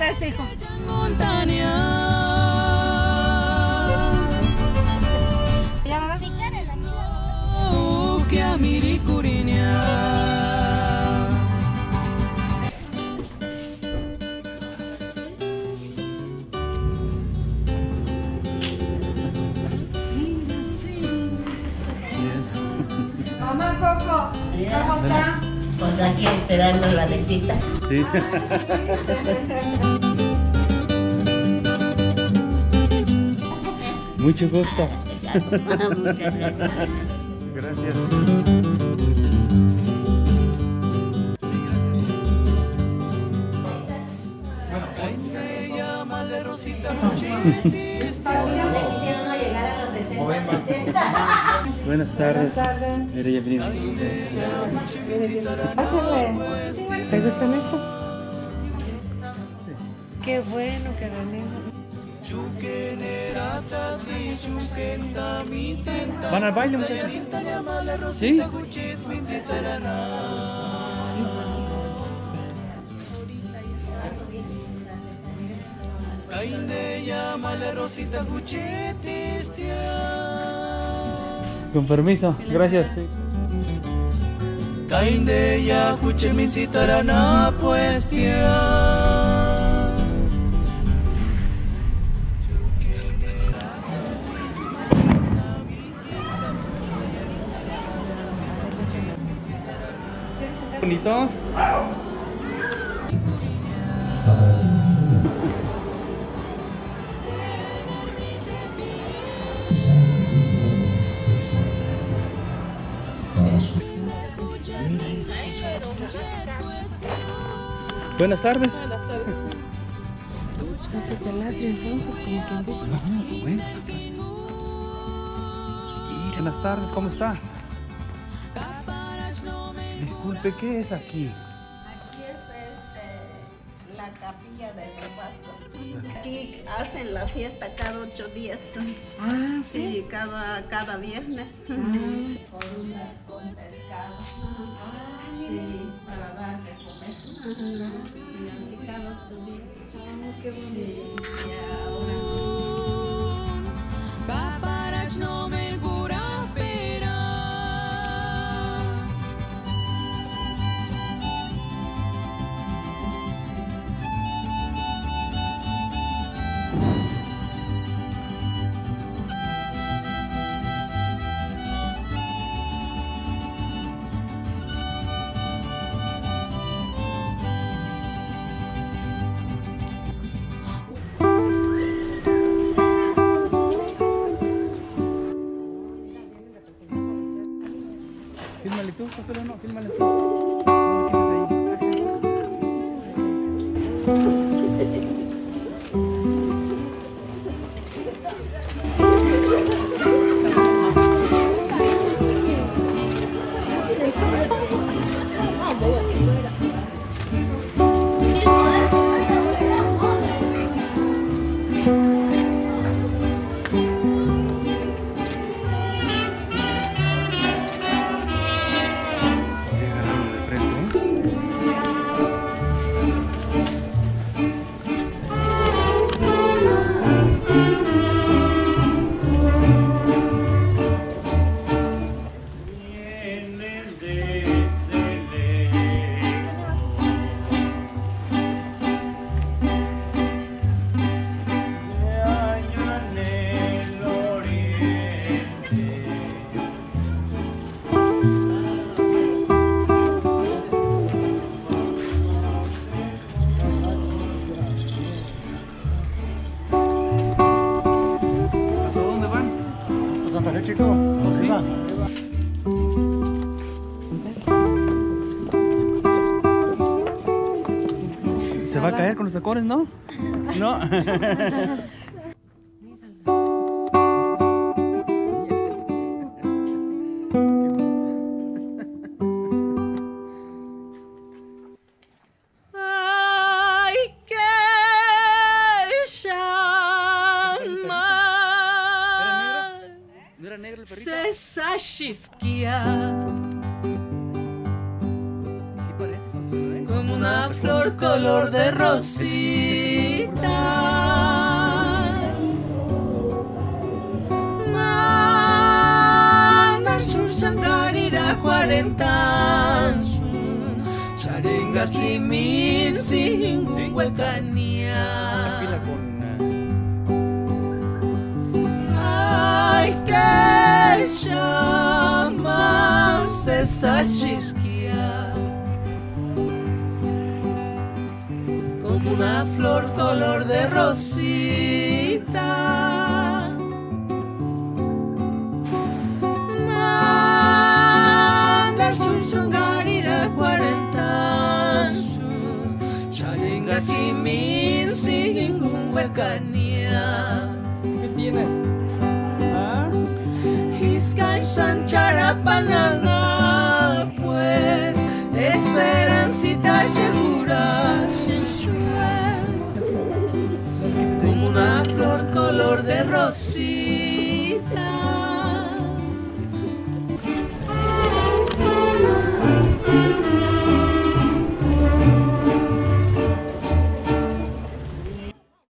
cortés, hijo. Mamá Coco, ¿cómo está? Pues aquí esperando la visita. Sí. Mucho gusto. Gracias. Buenas tardes. Mira, ya venimos. ¿Te gustan esto? Qué bueno que venimos. ¿Van al baile, muchachos? ¿Sí? Con permiso, gracias. Sí. Bonito. Buenas tardes. Buenas tardes. Entonces el atrio entonces, como quien dice. No, bueno. Buenas tardes, ¿cómo está? Disculpe, ¿qué es aquí? Aquí es la capilla de Pascua. Aquí hacen la fiesta cada 8 días. Ah, Sí, cada viernes. Ah. Con pescado. Sí, para dar de comer. Y así cada 8 días. Oh, qué bonito. Sí, y ahora Fírmale tú, Costello, no, fírmale tú. No me quites ahí. Chico, ¿sí? Se va a caer con los tacones, ¿no? No. Sashiskia Sí parece, como una flor flor color de rosita. Mandarsun sangarira 40 charenga simi huecania. Pila con Ay, que llaman esa chisquia, como una flor color de rosita. Mandarsun sangarira 40 charenga simin sin huecania. ¿qué tienes? ¿Ah? Hiscan sanchara panana, pues esperancita segura sensual, como una flor color de rosita.